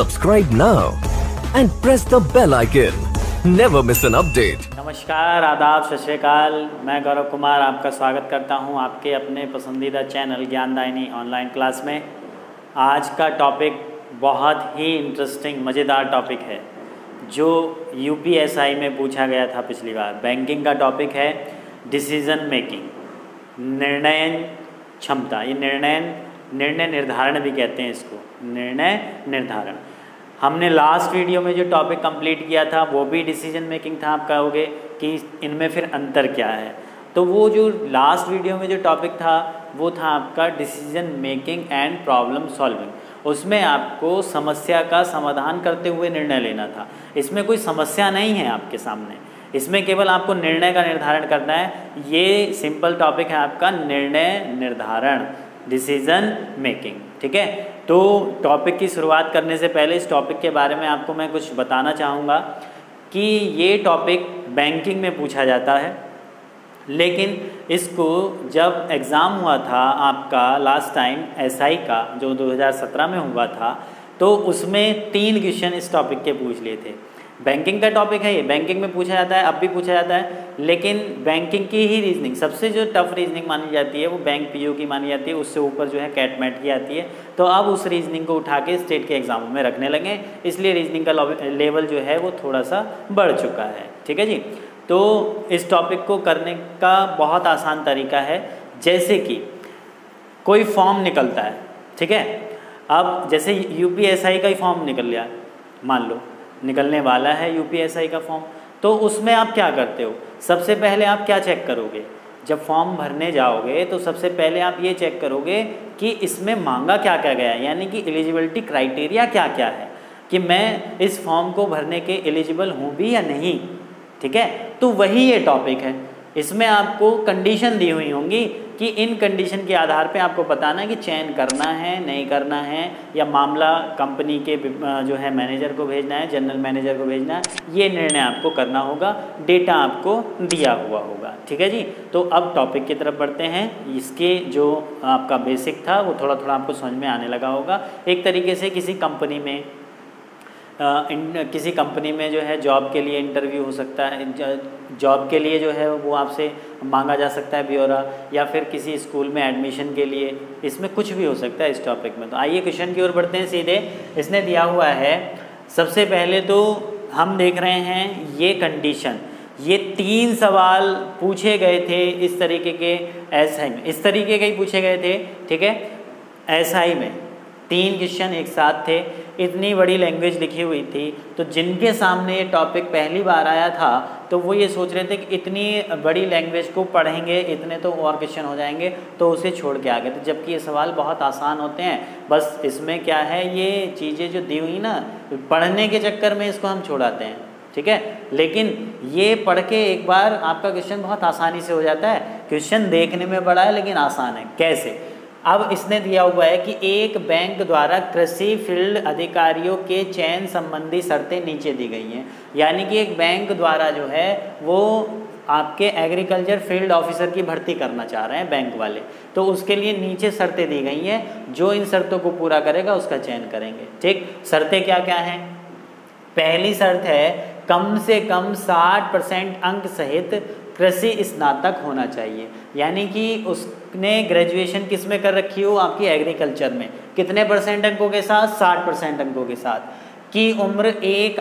Subscribe now and press the bell icon. Never miss an update. नमस्कार, आदाब, सत श्री अकाल। मैं गौरव कुमार आपका स्वागत करता हूं आपके अपने पसंदीदा चैनल ज्ञानदायिनी ऑनलाइन क्लास में। आज का टॉपिक बहुत ही इंटरेस्टिंग मज़ेदार टॉपिक है जो यूपीएसआई में पूछा गया था पिछली बार। बैंकिंग का टॉपिक है डिसीज़न मेकिंग, निर्णय क्षमता। ये निर्णय निर्धारण भी कहते हैं इसको, निर्णय निर्धारण। हमने लास्ट वीडियो में जो टॉपिक कंप्लीट किया था वो भी डिसीजन मेकिंग था। आप कहोगे कि इनमें फिर अंतर क्या है, तो वो जो लास्ट वीडियो में जो टॉपिक था वो था आपका decision making and problem solving. उसमें आपको समस्या का समाधान करते हुए निर्णय लेना था। इसमें कोई समस्या नहीं है आपके सामने, इसमें केवल आपको निर्णय का निर्धारण करना है। ये सिंपल टॉपिक है आपका निर्णय निर्धारण, डिसीजन मेकिंग। ठीक है, तो टॉपिक की शुरुआत करने से पहले इस टॉपिक के बारे में आपको मैं कुछ बताना चाहूँगा कि ये टॉपिक बैंकिंग में पूछा जाता है, लेकिन इसको जब एग्ज़ाम हुआ था आपका लास्ट टाइम एसआई का जो 2017 में हुआ था, तो उसमें 3 क्वेश्चन इस टॉपिक के पूछ लिए थे। बैंकिंग का टॉपिक है ये, बैंकिंग में पूछा जाता है, अब भी पूछा जाता है, लेकिन बैंकिंग की ही रीजनिंग सबसे जो टफ रीजनिंग मानी जाती है वो बैंक पीओ की मानी जाती है। उससे ऊपर जो है कैट मैट की आती है। तो अब उस रीजनिंग को उठा के स्टेट के एग्जामों में रखने लगे, इसलिए रीजनिंग का लेवल जो है वो थोड़ा सा बढ़ चुका है। ठीक है जी, तो इस टॉपिक को करने का बहुत आसान तरीका है। जैसे कि कोई फॉर्म निकलता है, ठीक है, अब जैसे यूपीएसआई का ही फॉर्म निकल गया, मान लो निकलने वाला है यूपीएसआई का फॉर्म, तो उसमें आप क्या करते हो? सबसे पहले आप क्या चेक करोगे? जब फॉर्म भरने जाओगे तो सबसे पहले आप ये चेक करोगे कि इसमें मांगा क्या क्या गया है, यानी कि एलिजिबिलिटी क्राइटेरिया क्या क्या है, कि मैं इस फॉर्म को भरने के एलिजिबल हूँ भी या नहीं। ठीक है, तो वही ये टॉपिक है। इसमें आपको कंडीशन दी हुई होंगी कि इन कंडीशन के आधार पे आपको बताना है कि चयन करना है नहीं करना है, या मामला कंपनी के जो है मैनेजर को भेजना है, जनरल मैनेजर को भेजना है, ये निर्णय आपको करना होगा। डेटा आपको दिया हुआ होगा। ठीक है जी, तो अब टॉपिक की तरफ बढ़ते हैं। इसके जो आपका बेसिक था वो थोड़ा थोड़ा आपको समझ में आने लगा होगा। एक तरीके से किसी कंपनी में जो है जॉब के लिए इंटरव्यू हो सकता है, जॉब के लिए जो है वो आपसे मांगा जा सकता है ब्यौरा, या फिर किसी स्कूल में एडमिशन के लिए, इसमें कुछ भी हो सकता है इस टॉपिक में। तो आइए क्वेश्चन की ओर बढ़ते हैं सीधे। इसने दिया हुआ है, सबसे पहले तो हम देख रहे हैं ये कंडीशन, ये 3 सवाल पूछे गए थे इस तरीके के एसआई में, इस तरीके के ही पूछे गए थे। ठीक है, एसआई में 3 क्वेश्चन एक साथ थे, इतनी बड़ी लैंग्वेज लिखी हुई थी। तो जिनके सामने ये टॉपिक पहली बार आया था तो वो ये सोच रहे थे कि इतनी बड़ी लैंग्वेज को पढ़ेंगे, इतने तो और क्वेश्चन हो जाएंगे, तो उसे छोड़ के आ गए थे। जबकि ये सवाल बहुत आसान होते हैं, बस इसमें क्या है, ये चीज़ें जो दी हुई ना, पढ़ने के चक्कर में इसको हम छोड़ाते हैं। ठीक है, लेकिन ये पढ़ के एक बार आपका क्वेश्चन बहुत आसानी से हो जाता है। क्वेश्चन देखने में बड़ा है लेकिन आसान है। कैसे? अब इसने दिया हुआ है कि एक बैंक द्वारा कृषि फील्ड अधिकारियों के चयन संबंधी शर्तें नीचे दी गई हैं। यानी कि एक बैंक द्वारा जो है वो आपके एग्रीकल्चर फील्ड ऑफिसर की भर्ती करना चाह रहे हैं बैंक वाले, तो उसके लिए नीचे शर्तें दी गई हैं। जो इन शर्तों को पूरा करेगा उसका चयन करेंगे। ठीक, शर्तें क्या क्या हैं? पहली शर्त है कम से कम 60% अंक सहित कृषि स्नातक होना चाहिए। यानी कि उसने ग्रेजुएशन किस में कर रखी हो? आपकी एग्रीकल्चर में। कितने परसेंट अंकों के साथ? 60% अंकों के साथ। की उम्र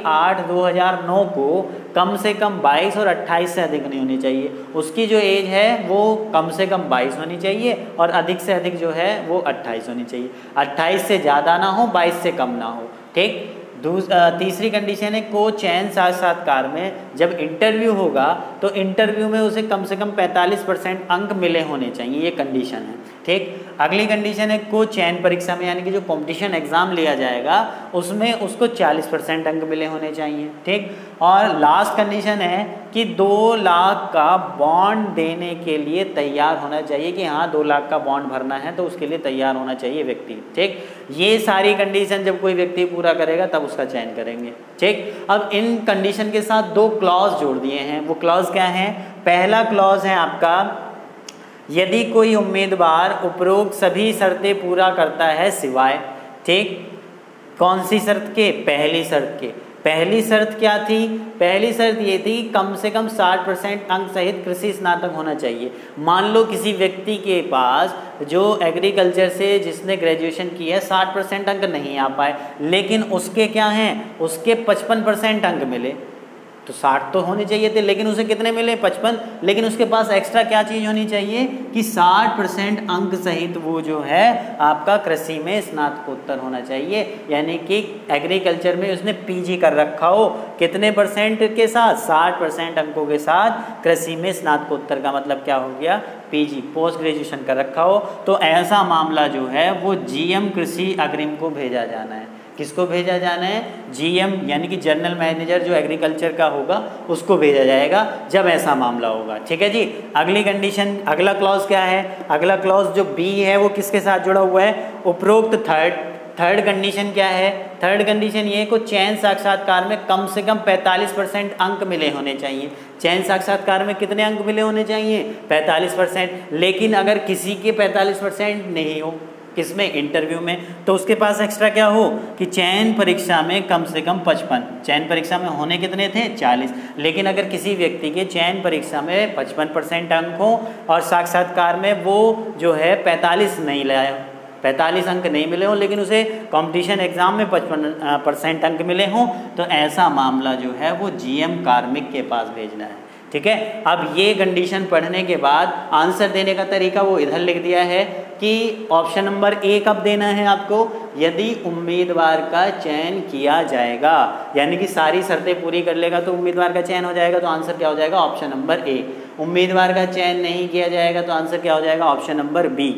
1/8/2009 को कम से कम 22 और 28 से अधिक नहीं होनी चाहिए। उसकी जो एज है वो कम से कम 22 होनी चाहिए और अधिक से अधिक जो है वो 28 होनी चाहिए। 28 से ज़्यादा ना हो, 22 से कम ना हो। ठीक, तीसरी कंडीशन है को चयन साक्षात्कार में जब इंटरव्यू होगा तो इंटरव्यू में उसे कम से कम 45% अंक मिले होने चाहिए। ये कंडीशन है। ठीक, अगली कंडीशन है को चयन परीक्षा में, यानी कि जो कंपटीशन एग्जाम लिया जाएगा उसमें उसको 40% अंक मिले होने चाहिए। ठीक, और लास्ट कंडीशन है कि 2 लाख का बॉन्ड देने के लिए तैयार होना चाहिए, कि हाँ 2 लाख का बॉन्ड भरना है तो उसके लिए तैयार होना चाहिए व्यक्ति। ठीक, ये सारी कंडीशन जब कोई व्यक्ति पूरा करेगा तब उसका चयन करेंगे। ठीक, अब इन कंडीशन के साथ 2 क्लॉज जोड़ दिए हैं। वो क्लॉज क्या है? पहला क्लॉज है आपका, यदि कोई उम्मीदवार उपरोक्त सभी शर्तें पूरा करता है सिवाय, ठीक, कौन सी शर्त के? पहली शर्त के। पहली शर्त क्या थी? पहली शर्त ये थी कम से कम 60% अंक सहित कृषि स्नातक होना चाहिए। मान लो किसी व्यक्ति के पास जो एग्रीकल्चर से जिसने ग्रेजुएशन की है 60% अंक नहीं आ पाए, लेकिन उसके क्या हैं, उसके 55% अंक मिले। तो 60 तो होने चाहिए थे, लेकिन उसे कितने मिले? 55। लेकिन उसके पास एक्स्ट्रा क्या चीज़ होनी चाहिए कि 60% अंक सहित वो जो है आपका कृषि में स्नातकोत्तर होना चाहिए, यानी कि एग्रीकल्चर में उसने पीजी कर रखा हो। कितने परसेंट के साथ? 60% अंकों के साथ कृषि में स्नातकोत्तर का मतलब क्या हो गया? पीजी, पोस्ट ग्रेजुएशन कर रखा हो। तो ऐसा मामला जो है वो जीएम कृषि अग्रिम को भेजा जाना है। किसको भेजा जाना है? जीएम यानी कि जनरल मैनेजर जो एग्रीकल्चर का होगा उसको भेजा जाएगा जब ऐसा मामला होगा। ठीक है जी। अगली कंडीशन, अगला क्लॉज क्या है? अगला क्लॉज जो बी है वो किसके साथ जुड़ा हुआ है? उपरोक्त थर्ड कंडीशन क्या है? थर्ड कंडीशन ये को चयन साक्षात्कार में कम से कम 45% अंक मिले होने चाहिए। चयन साक्षात्कार में कितने अंक मिले होने चाहिए? 45%। लेकिन अगर किसी के 45% नहीं हो, किसमें? इंटरव्यू में, तो उसके पास एक्स्ट्रा क्या हो कि चयन परीक्षा में कम से कम 55। चयन परीक्षा में होने कितने थे? 40। लेकिन अगर किसी व्यक्ति के चयन परीक्षा में 55% अंक हो और साक्षात्कार में वो जो है 45 नहीं लाया, 45 अंक नहीं मिले हों, लेकिन उसे कंपटीशन एग्जाम में 55% अंक मिले हों, तो ऐसा मामला जो है वो जीएम कार्मिक के पास भेजना है। ठीक है। अब ये कंडीशन पढ़ने के बाद आंसर देने का तरीका वो इधर लिख दिया है कि ऑप्शन नंबर ए कब देना है आपको? यदि उम्मीदवार का चयन किया जाएगा, यानी कि सारी शर्तें पूरी कर लेगा तो उम्मीदवार का चयन हो जाएगा, तो आंसर क्या हो जाएगा? Option number A. उम्मीदवार का चयन नहीं किया जाएगा तो आंसर क्या हो जाएगा? Option number B.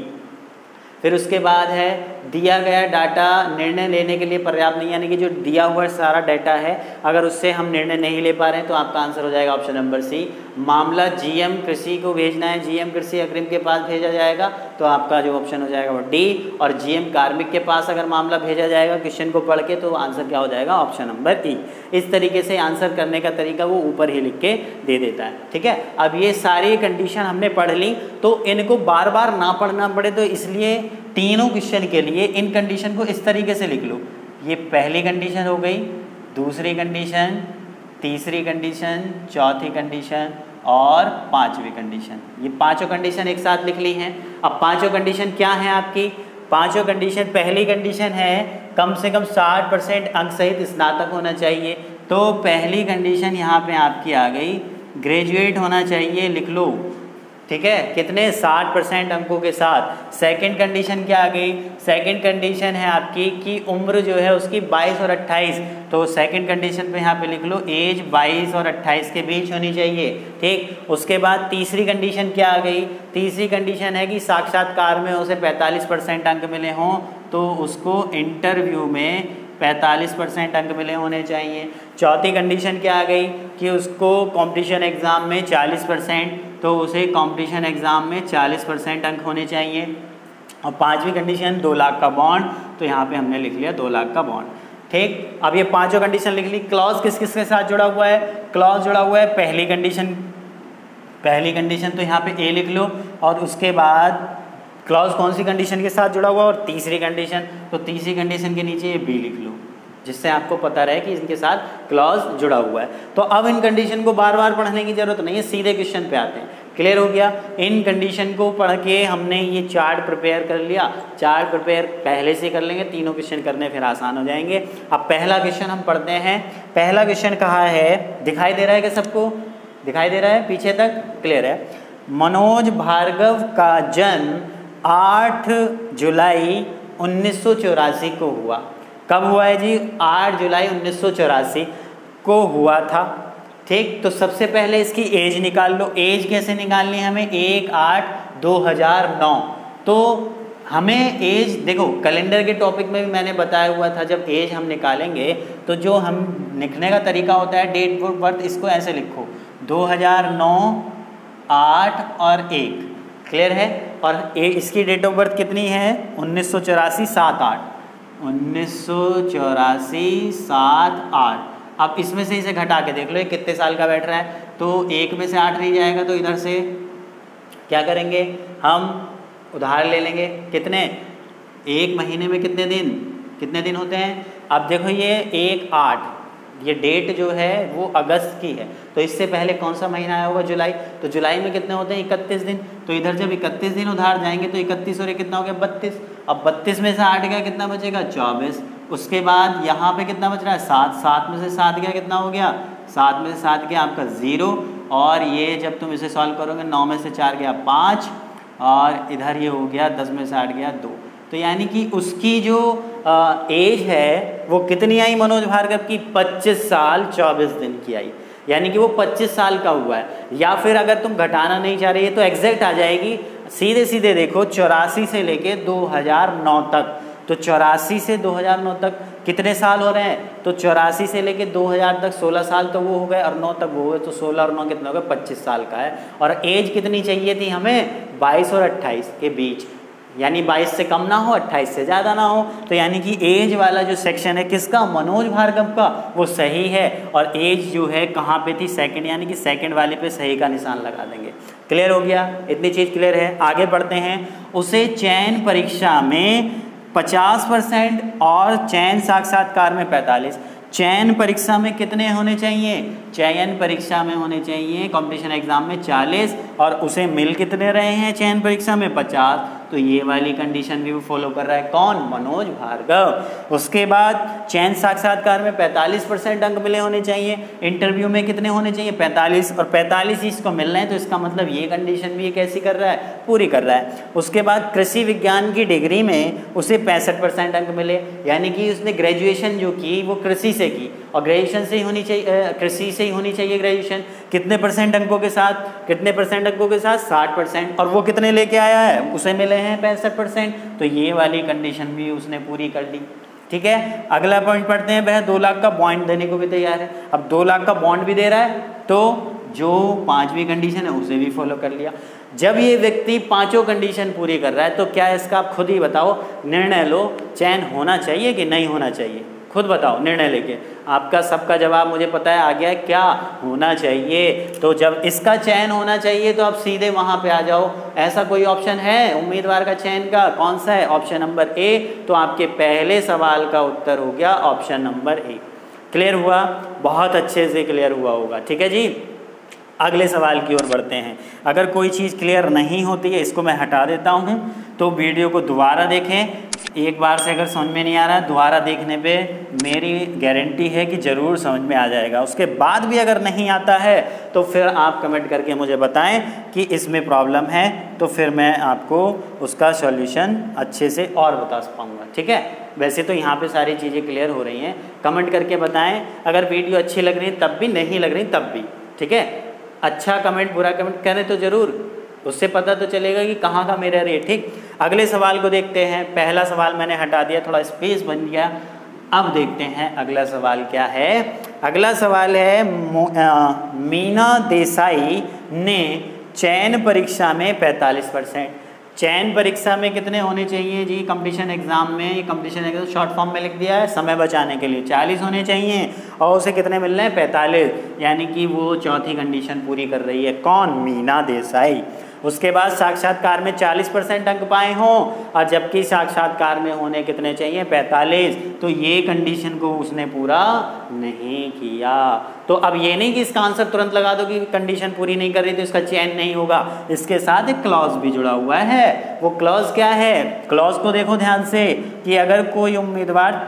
फिर उसके बाद है दिया गया डाटा निर्णय लेने के लिए पर्याप्त नहीं, यानी कि जो दिया हुआ सारा डाटा है अगर उससे हम निर्णय नहीं ले पा रहे हैं तो आपका आंसर हो जाएगा ऑप्शन नंबर सी। मामला जीएम कृषि को भेजना है, जीएम कृषि अग्रिम के पास भेजा जाएगा, तो आपका जो ऑप्शन हो जाएगा वो डी। और जीएम कार्मिक के पास अगर मामला भेजा जाएगा क्वेश्चन को पढ़ के, तो आंसर क्या हो जाएगा? Option number E. इस तरीके से आंसर करने का तरीका वो ऊपर ही लिख के दे देता है। ठीक है। अब ये सारी कंडीशन हमने पढ़ ली, तो इनको बार बार ना पढ़ना पड़े, तो इसलिए तीनों क्वेश्चन के लिए इन कंडीशन को इस तरीके से लिख लो। ये पहली कंडीशन हो गई, दूसरी कंडीशन, तीसरी कंडीशन, चौथी कंडीशन और पांचवी कंडीशन। ये पांचों कंडीशन एक साथ लिख ली हैं। अब पांचों कंडीशन क्या है आपकी? पांचों कंडीशन, पहली कंडीशन है कम से कम 60% अंक सहित स्नातक होना चाहिए, तो पहली कंडीशन यहाँ पे आपकी आ गई, ग्रेजुएट होना चाहिए, लिख लो। ठीक है। कितने? 60% अंकों के साथ। सेकंड कंडीशन क्या आ गई? सेकंड कंडीशन है आपकी कि उम्र जो है उसकी 22 और 28, तो सेकंड कंडीशन पे यहाँ पे लिख लो एज 22 और 28 के बीच होनी चाहिए। ठीक। उसके बाद तीसरी कंडीशन क्या आ गई? तीसरी कंडीशन है कि साक्षात्कार में उसे 45% अंक मिले हों, तो उसको इंटरव्यू में 45% अंक मिले होने चाहिए। चौथी कंडीशन क्या आ गई कि उसको कॉम्पिटिशन एग्ज़ाम में 40%, तो उसे कॉम्पिटिशन एग्ज़ाम में 40% अंक होने चाहिए। और पांचवी कंडीशन 2 लाख का बॉन्ड, तो यहाँ पे हमने लिख लिया 2 लाख का बॉन्ड। ठीक। अब ये पांचों कंडीशन लिख ली। क्लॉज किस किस के साथ जुड़ा हुआ है? क्लॉज जुड़ा हुआ है पहली कंडीशन तो यहाँ पे ए लिख लो, और उसके बाद क्लॉज कौन सी कंडीशन के साथ जुड़ा हुआ? और तीसरी कंडीशन, तो तीसरी कंडीशन के नीचे ये बी लिख लो, जिससे आपको पता रहे कि इनके साथ क्लॉज जुड़ा हुआ है। तो अब इन कंडीशन को बार बार पढ़ने की जरूरत नहीं है, सीधे क्वेश्चन पे आते हैं। क्लियर हो गया? इन कंडीशन को पढ़ के हमने ये चार्ट प्रिपेयर कर लिया। चार्ट प्रिपेयर पहले से कर लेंगे, तीनों क्वेश्चन करने फिर आसान हो जाएंगे। अब पहला क्वेश्चन हम पढ़ते हैं। पहला क्वेश्चन कहाँ है? दिखाई दे रहा है क्या सबको? दिखाई दे रहा है पीछे तक? क्लियर है। मनोज भार्गव का जन्म 8 जुलाई 1984 को हुआ। कब हुआ है जी? 8 जुलाई 1984 को हुआ था। ठीक। तो सबसे पहले इसकी एज निकाल लो। एज कैसे निकालनी है हमें? 1/8/2009। तो हमें एज देखो, कैलेंडर के टॉपिक में भी मैंने बताया हुआ था, जब एज हम निकालेंगे तो जो हम लिखने का तरीका होता है डेट ऑफ बर्थ, इसको ऐसे लिखो 2009, 8 और 1। क्लियर है? और इसकी डेट ऑफ बर्थ कितनी है? 1984 7/8। 1984 7/8। अब इसमें से इसे घटा के देख लो ये कितने साल का बैठ रहा है, तो 1 में से 8 रह जाएगा, तो इधर से क्या करेंगे हम? उधार ले लेंगे। कितने? 1 महीने में कितने दिन? कितने दिन होते हैं? अब देखो ये 1/8, ये डेट जो है वो अगस्त की है, तो इससे पहले कौन सा महीना आया होगा? जुलाई। तो जुलाई में कितने होते हैं? 31 दिन। तो इधर जब 31 दिन उधार जाएंगे तो 31 और ये कितना हो गया? 32। अब 32 में से 8 गया, कितना बचेगा? 24। उसके बाद यहाँ पे कितना बच रहा है? 7। 7 में से 7 गया, कितना हो गया? 7 में से 7 गया आपका 0। और ये जब तुम इसे सॉल्व करोगे 9 में से 4 गया 5, और इधर ये हो गया 10 में से 8 गया 2। तो यानी कि उसकी जो एज है वो कितनी आई मनोज भार्गव की? 25 साल 24 दिन की आई, यानी कि वो 25 साल का हुआ है। या फिर अगर तुम घटाना नहीं चाह रही है तो एग्जैक्ट आ जाएगी, सीधे सीधे देखो 84 से लेके 2009 तक। तो 84 से 2009 तक कितने साल हो रहे हैं? तो 84 से लेके 2000 तक 16 साल तो वो हो गए, और 9 तक वो हुए, तो 16 और 9 कितना हो गए? 25 साल का है। और एज कितनी चाहिए थी हमें? 22 और 28 के बीच, यानी 22 से कम ना हो, 28 से ज़्यादा ना हो। तो यानी कि एज वाला जो सेक्शन है किसका? मनोज भार्गव का, वो सही है। और एज जो है कहाँ पे थी? सेकंड, यानी कि सेकंड वाले पे सही का निशान लगा देंगे। क्लियर हो गया? इतनी चीज़ क्लियर है। आगे बढ़ते हैं। उसे चयन परीक्षा में 50% और चयन साक्षात्कार में 45। चयन परीक्षा में कितने होने चाहिए? चयन परीक्षा में होने चाहिए कंपटीशन एग्जाम में 40, और उसे मिल कितने रहे हैं चयन परीक्षा में? 50। तो ये वाली कंडीशन भी वो फॉलो कर रहा है। कौन? मनोज भार्गव। उसके बाद चयन साक्षात्कार में 45% अंक मिले होने चाहिए, इंटरव्यू में कितने होने चाहिए? 45, और 45 इसको मिल रहे हैं, तो इसका मतलब ये कंडीशन भी ये कैसी कर रहा है? पूरी कर रहा है। उसके बाद कृषि विज्ञान की डिग्री में उसे 65% अंक मिले, यानी कि उसने ग्रेजुएशन जो की वो कृषि से की, और ग्रेजुएशन से ही होनी चाहिए, कृषि से ही होनी चाहिए ग्रेजुएशन। कितने परसेंट अंकों के साथ? कितने परसेंट अंकों के साथ? 60%। और वो कितने लेके आया है? उसे मिले हैं 65%। तो ये वाली कंडीशन भी उसने पूरी कर ली। ठीक है, अगला पॉइंट पढ़ते हैं। वह 2 लाख का बॉन्ड देने को भी तैयार है। अब 2 लाख का बॉन्ड भी दे रहा है, तो जो 5वीं कंडीशन है उसे भी फॉलो कर लिया। जब ये व्यक्ति 5 कंडीशन पूरी कर रहा है, तो क्या इसका आप खुद ही बताओ, निर्णय लो, चयन होना चाहिए कि नहीं होना चाहिए? खुद बताओ, निर्णय लेके। आपका सबका जवाब मुझे पता है आ गया है, क्या होना चाहिए। तो जब इसका चयन होना चाहिए तो आप सीधे वहाँ पे आ जाओ। ऐसा कोई ऑप्शन है उम्मीदवार का चयन का? कौन सा है? Option number A. तो आपके पहले सवाल का उत्तर हो गया ऑप्शन नंबर ए। क्लियर हुआ? बहुत अच्छे से क्लियर हुआ होगा। ठीक है जी, अगले सवाल की ओर बढ़ते हैं। अगर कोई चीज़ क्लियर नहीं होती है, इसको मैं हटा देता हूँ, तो वीडियो को दोबारा देखें। एक बार से अगर समझ में नहीं आ रहा है, दोबारा देखने पे मेरी गारंटी है कि ज़रूर समझ में आ जाएगा। उसके बाद भी अगर नहीं आता है तो फिर आप कमेंट करके मुझे बताएं कि इसमें प्रॉब्लम है, तो फिर मैं आपको उसका सॉल्यूशन अच्छे से और बता पाऊँगा। ठीक है, वैसे तो यहाँ पे सारी चीज़ें क्लियर हो रही हैं। कमेंट करके बताएं अगर वीडियो अच्छी लग रही है तब भी, नहीं लग रही तब भी। ठीक है, अच्छा कमेंट बुरा कमेंट करें तो ज़रूर, उससे पता तो चलेगा कि कहाँ का मेरा रेट। ठीक, अगले सवाल को देखते हैं। पहला सवाल मैंने हटा दिया, थोड़ा स्पेस बन गया। अब देखते हैं अगला सवाल क्या है। अगला सवाल है, मीना देसाई ने चयन परीक्षा में 45%। चयन परीक्षा में कितने होने चाहिए जी? कंपटीशन एग्जाम में, ये कंपटीशन एग्जाम शॉर्ट फॉर्म में लिख दिया है, समय बचाने के लिए 40 होने चाहिए, और उसे कितने मिल रहे हैं? 45। यानी कि वो चौथी कंडीशन पूरी कर रही है। कौन? मीना देसाई। उसके बाद साक्षात्कार में 40% अंक पाए हों, और जबकि साक्षात्कार में होने कितने चाहिए? 45। तो ये कंडीशन को उसने पूरा नहीं किया। तो अब ये नहीं कि इसका आंसर तुरंत लगा दो कि कंडीशन पूरी नहीं कर रही तो इसका चयन नहीं होगा। इसके साथ एक क्लॉज भी जुड़ा हुआ है। वो क्लॉज क्या है? क्लॉज को देखो ध्यान से कि अगर कोई उम्मीदवार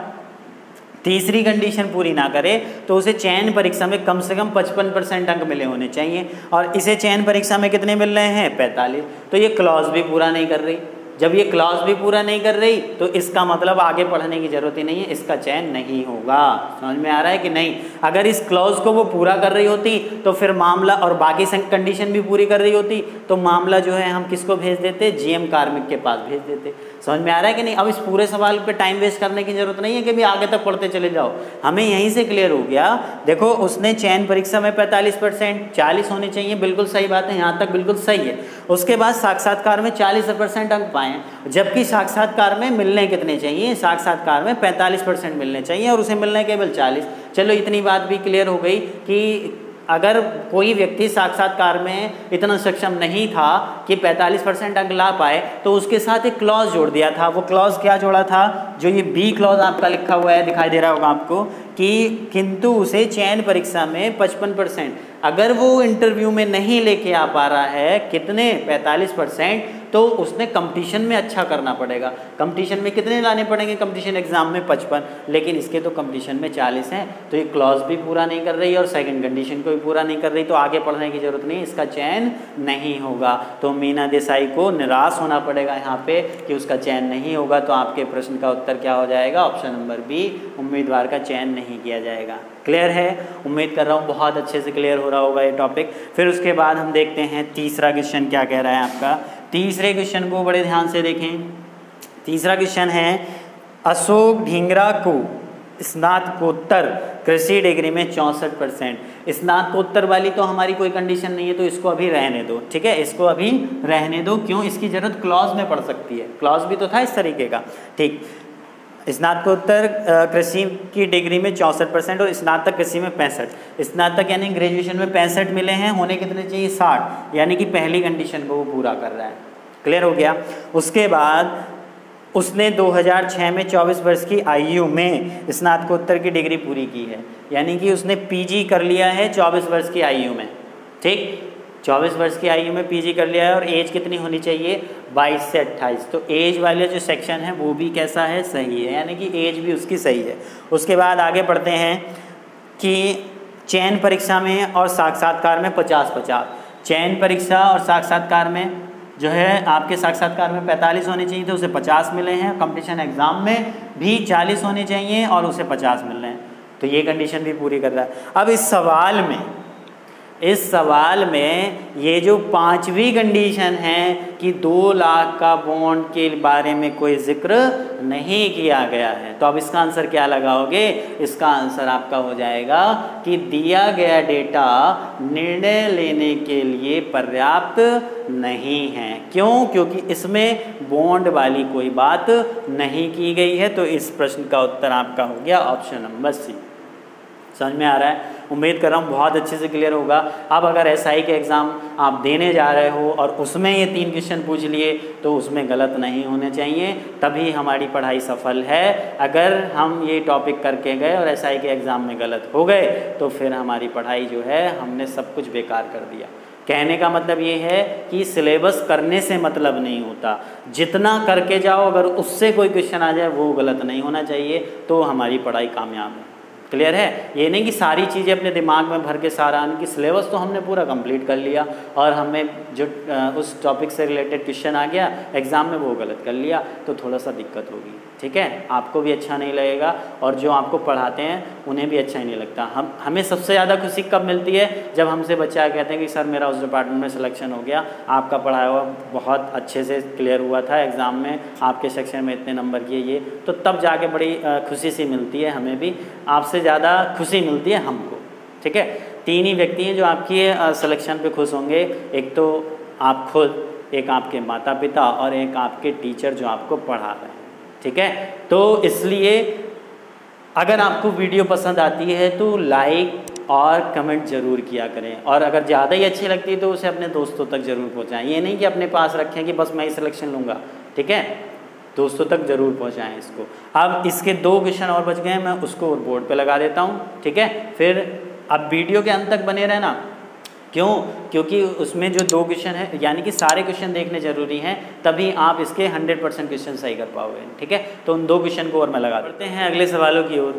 तीसरी कंडीशन पूरी ना करे तो उसे चयन परीक्षा में कम से कम 55% अंक मिले होने चाहिए, और इसे चयन परीक्षा में कितने मिल रहे हैं? 45। तो ये क्लॉज भी पूरा नहीं कर रही। जब ये क्लॉज भी पूरा नहीं कर रही तो इसका मतलब आगे पढ़ने की जरूरत ही नहीं है, इसका चयन नहीं होगा। समझ में आ रहा है कि नहीं? अगर इस क्लॉज को वो पूरा कर रही होती तो फिर मामला, और बाकी कंडीशन भी पूरी कर रही होती, तो मामला जो है हम किसको भेज देते? जीएम कार्मिक के पास भेज देते। समझ में आ रहा है कि नहीं? अब इस पूरे सवाल पे टाइम वेस्ट करने की जरूरत नहीं है कि भी आगे तक पढ़ते चले जाओ, हमें यहीं से क्लियर हो गया। देखो, उसने चयन परीक्षा में 45%, 40 होने चाहिए, बिल्कुल सही बात है, यहाँ तक बिल्कुल सही है। उसके बाद साक्षात्कार में 40% अंक पाए, जबकि साक्षात्कार में मिलने कितने चाहिए? साक्षात्कार में 45% मिलने चाहिए, और उसे मिलने केवल 40। चलो, इतनी बात भी क्लियर हो गई कि अगर कोई व्यक्ति साक्षात्कार में इतना सक्षम नहीं था कि 45% अंक ला पाए तो उसके साथ एक क्लॉज जोड़ दिया था। वो क्लॉज क्या जोड़ा था, जो ये बी क्लॉज आपका लिखा हुआ है, दिखाई दे रहा होगा आपको, कि किंतु उसे चयन परीक्षा में 55%, अगर वो इंटरव्यू में नहीं लेके आ पा रहा है कितने 45%, तो उसने कंपटीशन में अच्छा करना पड़ेगा। कंपटीशन में कितने लाने पड़ेंगे, कंपटीशन एग्जाम में 55, लेकिन इसके तो कंपटीशन में 40 हैं, तो ये क्लॉज भी पूरा नहीं कर रही और सेकंड कंडीशन को भी पूरा नहीं कर रही, तो आगे पढ़ने की जरूरत नहीं, इसका चयन नहीं होगा। तो मीना देसाई को निराश होना पड़ेगा यहाँ पे कि उसका चयन नहीं होगा। तो आपके प्रश्न का उत्तर क्या हो जाएगा, ऑप्शन नंबर बी, उम्मीदवार का चयन नहीं किया जाएगा। क्लियर है, उम्मीद कर रहा हूँ बहुत अच्छे से क्लियर हो रहा होगा ये टॉपिक। फिर उसके बाद हम देखते हैं तीसरा क्वेश्चन क्या कह रहा है आपका। तीसरे क्वेश्चन को बड़े ध्यान से देखें। तीसरा क्वेश्चन है, अशोक ढींगरा को स्नातकोत्तर कृषि डिग्री में 64%। स्नातकोत्तर वाली तो हमारी कोई कंडीशन नहीं है, तो इसको अभी रहने दो, ठीक है, इसको अभी रहने दो। क्यों, इसकी जरूरत क्लॉज में पड़ सकती है, क्लॉज भी तो था इस तरीके का, ठीक। स्नातकोत्तर कृषि की डिग्री में 64% और स्नातक कृषि में 65। स्नातक यानी ग्रेजुएशन में 65 मिले हैं, होने कितने चाहिए 60, यानी कि पहली कंडीशन को वो पूरा कर रहा है। क्लियर हो गया। उसके बाद उसने 2006 में 24 वर्ष की आयु में स्नातकोत्तर की डिग्री पूरी की है, यानी कि उसने पीजी कर लिया है 24 वर्ष की आयु में, ठीक, 24 वर्ष की आयु में पीजी कर लिया है। और एज कितनी होनी चाहिए, 22 से 28। तो एज वाले जो सेक्शन है वो भी कैसा है, सही है, यानी कि एज भी उसकी सही है। उसके बाद आगे बढ़ते हैं कि चयन परीक्षा में और साक्षात्कार में 50-50। चयन परीक्षा और साक्षात्कार में जो है आपके साक्षात्कार में 45 होने चाहिए थे, उसे 50 मिले हैं। कंपटीशन एग्जाम में भी 40 होने चाहिए और उसे 50 मिल रहे हैं, तो ये कंडीशन भी पूरी कर रहा है। अब इस सवाल में ये जो पांचवी कंडीशन है कि 2 लाख का बॉन्ड के बारे में कोई जिक्र नहीं किया गया है, तो अब इसका आंसर क्या लगाओगे, इसका आंसर आपका हो जाएगा कि दिया गया डेटा निर्णय लेने के लिए पर्याप्त नहीं है। क्यों, क्योंकि इसमें बॉन्ड वाली कोई बात नहीं की गई है। तो इस प्रश्न का उत्तर आपका हो गया ऑप्शन नंबर सी। समझ में आ रहा है, उम्मीद कर रहा हूँ बहुत अच्छे से क्लियर होगा। अब अगर एसआई के एग्ज़ाम आप देने जा रहे हो और उसमें ये 3 क्वेश्चन पूछ लिए तो उसमें गलत नहीं होने चाहिए, तभी हमारी पढ़ाई सफल है। अगर हम ये टॉपिक करके गए और एसआई के एग्ज़ाम में गलत हो गए तो फिर हमारी पढ़ाई जो है हमने सब कुछ बेकार कर दिया। कहने का मतलब ये है कि सिलेबस करने से मतलब नहीं होता, जितना करके जाओ अगर उससे कोई क्वेश्चन आ जाए वो गलत नहीं होना चाहिए, तो हमारी पढ़ाई कामयाब है। क्लियर है, ये नहीं कि सारी चीज़ें अपने दिमाग में भर के सारा कि सिलेबस तो हमने पूरा कंप्लीट कर लिया और हमें जो उस टॉपिक से रिलेटेड क्वेश्चन आ गया एग्ज़ाम में वो गलत कर लिया, तो थोड़ा सा दिक्कत होगी। ठीक है, आपको भी अच्छा नहीं लगेगा और जो आपको पढ़ाते हैं उन्हें भी अच्छा ही नहीं लगता। हमें सबसे ज़्यादा खुशी कब मिलती है, जब हमसे बच्चा कहते हैं कि सर मेरा उस डिपार्टमेंट में सिलेक्शन हो गया, आपका पढ़ाया हुआ बहुत अच्छे से क्लियर हुआ था, एग्ज़ाम में आपके सेक्शन में इतने नंबर किए, ये तो तब जाके बड़ी खुशी सी मिलती है। हमें भी आपसे ज़्यादा खुशी मिलती है हमको। ठीक है, 3 ही व्यक्ति हैं जो आपकी सिलेक्शन पे खुश होंगे, एक तो आप खुद, एक आपके माता पिता और एक आपके टीचर जो आपको पढ़ा रहे हैं। ठीक है, तो इसलिए अगर आपको वीडियो पसंद आती है तो लाइक और कमेंट ज़रूर किया करें, और अगर ज़्यादा ही अच्छी लगती है तो उसे अपने दोस्तों तक ज़रूर पहुंचाएं। ये नहीं कि अपने पास रखें कि बस मैं ही सिलेक्शन लूँगा। ठीक है, दोस्तों तक ज़रूर पहुंचाएं इसको। अब इसके 2 क्वेश्चन और बच गए हैं, मैं उसको बोर्ड पे लगा देता हूं। ठीक है, फिर अब वीडियो के अंत तक बने रहना। क्यों, क्योंकि उसमें जो 2 क्वेश्चन है यानी कि सारे क्वेश्चन देखने ज़रूरी हैं, तभी आप इसके 100% क्वेश्चन सही कर पाओगे। ठीक है, तो उन 2 क्वेश्चन को और मैं लगा देते हैं अगले सवालों की ओर।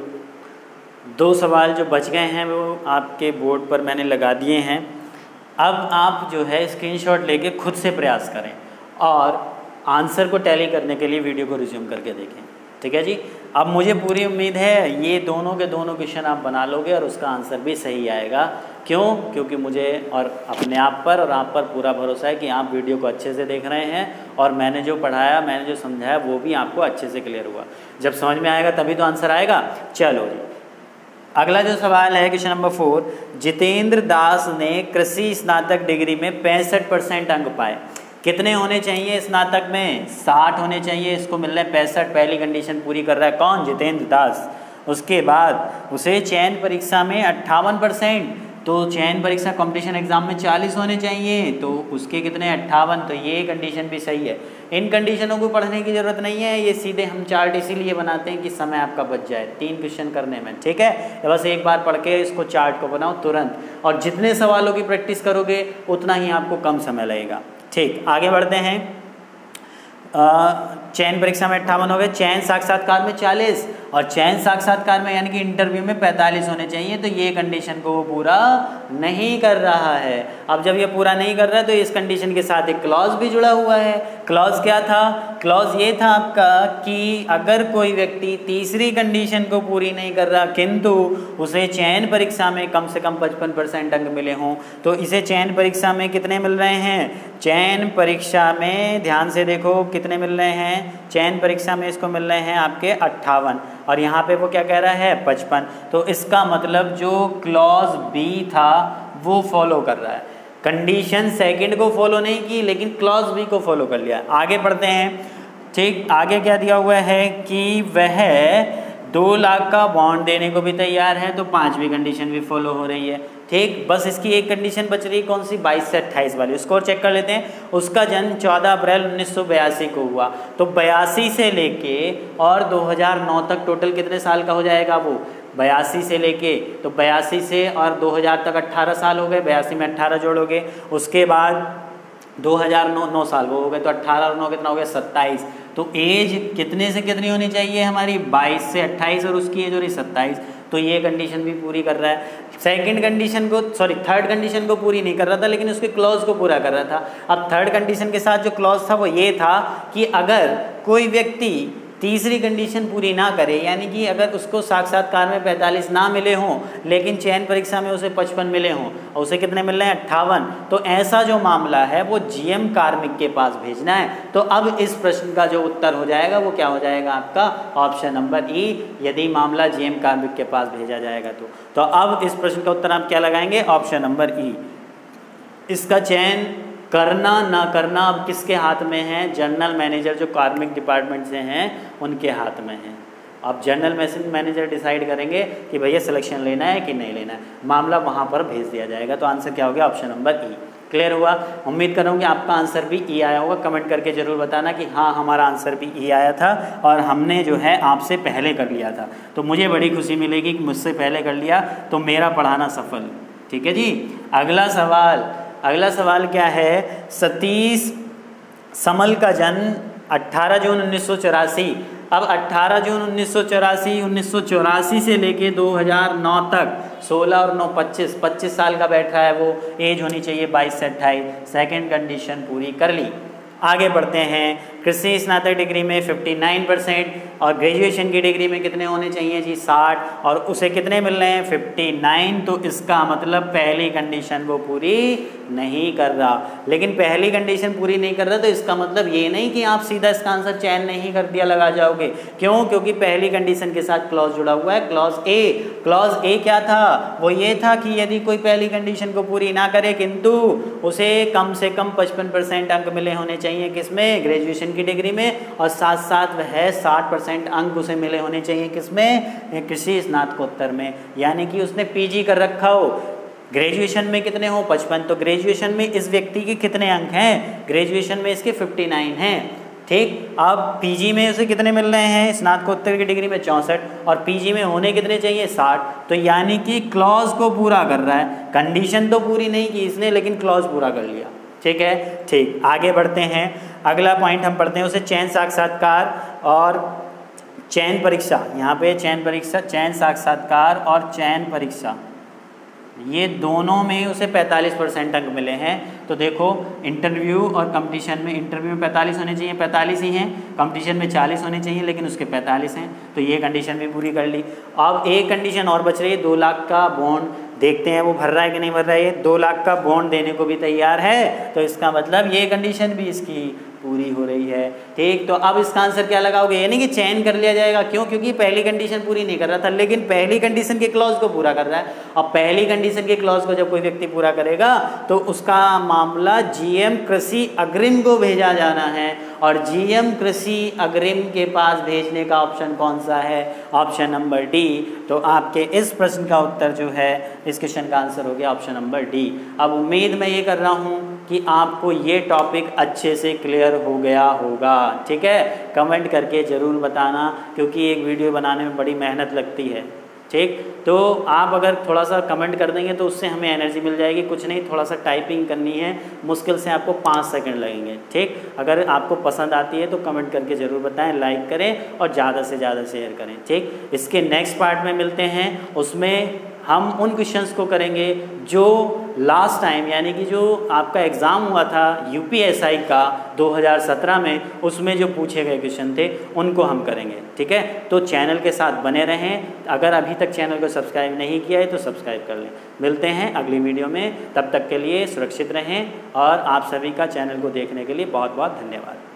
2 सवाल जो बच गए हैं वो आपके बोर्ड पर मैंने लगा दिए हैं। अब आप जो है स्क्रीनशॉट लेके खुद से प्रयास करें और आंसर को टैली करने के लिए वीडियो को रिज्यूम करके देखें। ठीक है जी, अब मुझे पूरी उम्मीद है ये दोनों के दोनों क्वेश्चन आप बना लोगे और उसका आंसर भी सही आएगा। क्यों, क्योंकि मुझे और अपने आप पर और आप पर पूरा भरोसा है कि आप वीडियो को अच्छे से देख रहे हैं और मैंने जो पढ़ाया, मैंने जो समझाया वो भी आपको अच्छे से क्लियर हुआ। जब समझ में आएगा तभी तो आंसर आएगा। चलो जी, अगला जो सवाल है क्वेश्चन नंबर 4, जितेंद्र दास ने कृषि स्नातक डिग्री में 65% अंक पाए। कितने होने चाहिए स्नातक में, 60 होने चाहिए, इसको मिल रहे हैं 65। पहली कंडीशन पूरी कर रहा है कौन, जितेंद्र दास। उसके बाद उसे चयन परीक्षा में 58% तो चयन परीक्षा कंपटीशन एग्जाम में 40 होने चाहिए, तो उसके कितने 58, तो ये कंडीशन भी सही है। इन कंडीशनों को पढ़ने की ज़रूरत नहीं है, ये सीधे हम चार्ट इसीलिए बनाते हैं कि समय आपका बच जाए 3 क्वेश्चन करने में, ठीक है। बस एक बार पढ़ के इसको चार्ट को बनाओ तुरंत, और जितने सवालों की प्रैक्टिस करोगे उतना ही आपको कम समय लगेगा। ठीक, आगे बढ़ते हैं। चयन परीक्षा में 58 हो गए, चयन साक्षात्कार में 40 और चयन साक्षात्कार में यानी कि इंटरव्यू में 45 होने चाहिए, तो ये कंडीशन को वो पूरा नहीं कर रहा है। अब जब ये पूरा नहीं कर रहा है तो इस कंडीशन के साथ एक क्लॉज भी जुड़ा हुआ है। क्लॉज क्या था? क्लॉज ये था आपका कि अगर कोई व्यक्ति तीसरी कंडीशन को पूरी नहीं कर रहा किंतु उसे चयन परीक्षा में कम से कम 55% अंक मिले हों, तो इसे चयन परीक्षा में कितने मिल रहे हैं? चयन परीक्षा में ध्यान से देखो कितने मिल रहे हैं, चयन परीक्षा में इसको मिल रहे हैं आपके 58 और यहाँ पे वो क्या कह रहा है 55। तो इसका मतलब जो क्लॉज बी था वो फॉलो कर रहा है, कंडीशन सेकंड को फॉलो नहीं की लेकिन क्लॉज बी को फॉलो कर लिया। आगे पढ़ते हैं। ठीक, आगे क्या दिया हुआ है कि वह 2 लाख का बॉन्ड देने को भी तैयार है, तो 5वीं कंडीशन भी फॉलो हो रही है। ठीक, बस इसकी एक कंडीशन बच रही है, कौन सी? 22 से 28 वाली। स्कोर चेक कर लेते हैं। उसका जन्म 14 अप्रैल 1982 को हुआ, तो 82 से लेके और 2009 तक टोटल कितने साल का हो जाएगा वो? 82 से लेके, तो 82 से और 2000 तक 18 साल हो गए, 82 में 18 जोड़ोगे, उसके बाद 2009 9 साल वो हो गए, तो 18 और 9 कितना हो गया? 27। तो एज कितने से कितनी होनी चाहिए हमारी? 22 से 28 और उसकी एज हो रही 27, तो ये कंडीशन भी पूरी कर रहा है। सेकंड कंडीशन को थर्ड कंडीशन को पूरी नहीं कर रहा था लेकिन उसके क्लॉज को पूरा कर रहा था। अब थर्ड कंडीशन के साथ जो क्लॉज था वो ये था कि अगर कोई व्यक्ति तीसरी कंडीशन पूरी ना करे, यानी कि अगर उसको साक्षात्कार में 45 ना मिले हों लेकिन चयन परीक्षा में उसे 55 मिले हों और उसे कितने मिल रहे हैं? 58, तो ऐसा जो मामला है वो जीएम कार्मिक के पास भेजना है। तो अब इस प्रश्न का जो उत्तर हो जाएगा वो क्या हो जाएगा आपका? ऑप्शन नंबर ई, यदि मामला जीएम कार्मिक के पास भेजा जाएगा तो अब इस प्रश्न का उत्तर आप क्या लगाएंगे? Option number E. इसका चयन करना ना करना अब किसके हाथ में है? जनरल मैनेजर जो कार्मिक डिपार्टमेंट से हैं उनके हाथ में है। अब जनरल मैनेजर डिसाइड करेंगे कि भैया सिलेक्शन लेना है कि नहीं लेना है, मामला वहाँ पर भेज दिया जाएगा। तो आंसर क्या हो गया? ऑप्शन नंबर ई। क्लियर हुआ? उम्मीद कर रहा हूँ कि आपका आंसर भी ई आया होगा। कमेंट करके जरूर बताना कि हाँ हमारा आंसर भी ई आया था और हमने जो है आपसे पहले कर लिया था, तो मुझे बड़ी खुशी मिलेगी कि मुझसे पहले कर लिया तो मेरा पढ़ाना सफल। ठीक है जी। अगला सवाल क्या है? सतीश समल का जन्म 18 जून 1984। अब 18 जून 1984 से लेके 2009 तक 16 और 9 25 साल का बैठ रहा है वो, एज होनी चाहिए 22 से 28। सेकेंड कंडीशन पूरी कर ली। आगे बढ़ते हैं। कृषि स्नातक डिग्री में 59% और ग्रेजुएशन की डिग्री में कितने होने चाहिए जी? 60, और उसे कितने मिल रहे हैं? 59। तो इसका मतलब पहली कंडीशन वो पूरी नहीं कर रहा। लेकिन पहली कंडीशन पूरी नहीं कर रहा तो इसका मतलब ये नहीं कि आप सीधा इसका आंसर चयन नहीं कर दिया लगा जाओगे। क्यों? क्योंकि पहली कंडीशन के साथ क्लॉज जुड़ा हुआ है, क्लॉज ए। क्लॉज ए क्या था? वो ये था कि यदि कोई पहली कंडीशन को पूरी ना करे किंतु उसे कम से कम 55% अंक मिले होने चाहिए, किसमें? ग्रेजुएशन की डिग्री में, और साथ साथ वह 60% अंक उसे मिले होने चाहिए, किसमें? कृषि स्नातकोत्तर में, यानी कि उसने पीजी कर रखा हो। ग्रेजुएशन में कितने हो? 55। तो ग्रेजुएशन में इस व्यक्ति के कितने अंक हैं? ग्रेजुएशन में इसके 59 हैं। ठीक, अब पीजी में उसे कितने मिल रहे हैं? स्नातकोत्तर की डिग्री में 64 और पीजी में होने कितने चाहिए? 60। तो यानी कि क्लॉज को पूरा कर रहा है। कंडीशन तो पूरी नहीं की इसने लेकिन क्लॉज पूरा कर लिया। ठीक है। ठीक, आगे बढ़ते हैं। अगला पॉइंट हम पढ़ते हैं उसे चयन साक्षात्कार और चयन परीक्षा। यहाँ पे चयन परीक्षा, चयन साक्षात्कार और चयन परीक्षा, ये दोनों में उसे 45% अंक मिले हैं। तो देखो इंटरव्यू और कंपटीशन में, इंटरव्यू में 45 होने चाहिए, 45 ही हैं, कंपटीशन में 40 होने चाहिए लेकिन उसके 45 हैं, तो ये कंडीशन भी पूरी कर ली। अब एक कंडीशन और बच रही है, 2 लाख का बॉन्ड। देखते हैं वो भर रहा है कि नहीं भर रहा है। ये 2 लाख का बॉन्ड देने को भी तैयार है, तो इसका मतलब ये कंडीशन भी इसकी पूरी हो रही है। ठीक, तो अब इसका आंसर क्या लगाओगे, यानी कि चयन कर लिया जाएगा। क्यों? क्योंकि पहली कंडीशन पूरी नहीं कर रहा था, लेकिन पहली कंडीशन के क्लॉज को पूरा कर रहा है। अब पहली कंडीशन के क्लॉज को जब कोई व्यक्ति पूरा करेगा तो उसका मामला जीएम कृषि अग्रिम को भेजा जाना है, और जीएम कृषि अग्रिम के पास भेजने का ऑप्शन कौन सा है? Option number D. तो आपके इस प्रश्न का उत्तर जो है, इस क्वेश्चन का आंसर हो गया ऑप्शन नंबर डी। अब उम्मीद मैं ये कर रहा हूँ कि आपको ये टॉपिक अच्छे से क्लियर हो गया होगा। ठीक है, कमेंट करके ज़रूर बताना, क्योंकि एक वीडियो बनाने में बड़ी मेहनत लगती है। ठीक, तो आप अगर थोड़ा सा कमेंट कर देंगे तो उससे हमें एनर्जी मिल जाएगी। कुछ नहीं, थोड़ा सा टाइपिंग करनी है, मुश्किल से आपको 5 सेकंड लगेंगे। ठीक, अगर आपको पसंद आती है तो कमेंट करके ज़रूर बताएं, लाइक करें और ज़्यादा से ज़्यादा शेयर करें। ठीक, इसके नेक्स्ट पार्ट में मिलते हैं, उसमें हम उन क्वेश्चंस को करेंगे जो लास्ट टाइम, यानी कि जो आपका एग्ज़ाम हुआ था यूपीएसआई का 2017 में, उसमें जो पूछे गए क्वेश्चन थे उनको हम करेंगे। ठीक है, तो चैनल के साथ बने रहें। अगर अभी तक चैनल को सब्सक्राइब नहीं किया है तो सब्सक्राइब कर लें। मिलते हैं अगली वीडियो में, तब तक के लिए सुरक्षित रहें, और आप सभी का चैनल को देखने के लिए बहुत बहुत धन्यवाद।